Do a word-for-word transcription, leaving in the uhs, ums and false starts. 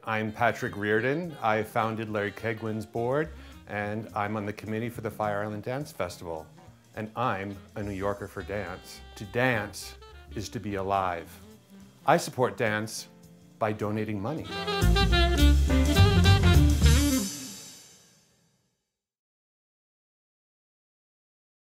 I'm Patrick Riordan. I founded Larry Kegwin's board, and I'm on the committee for the Fire Island Dance Festival. And I'm a New Yorker for dance. To dance is to be alive. I support dance by donating money.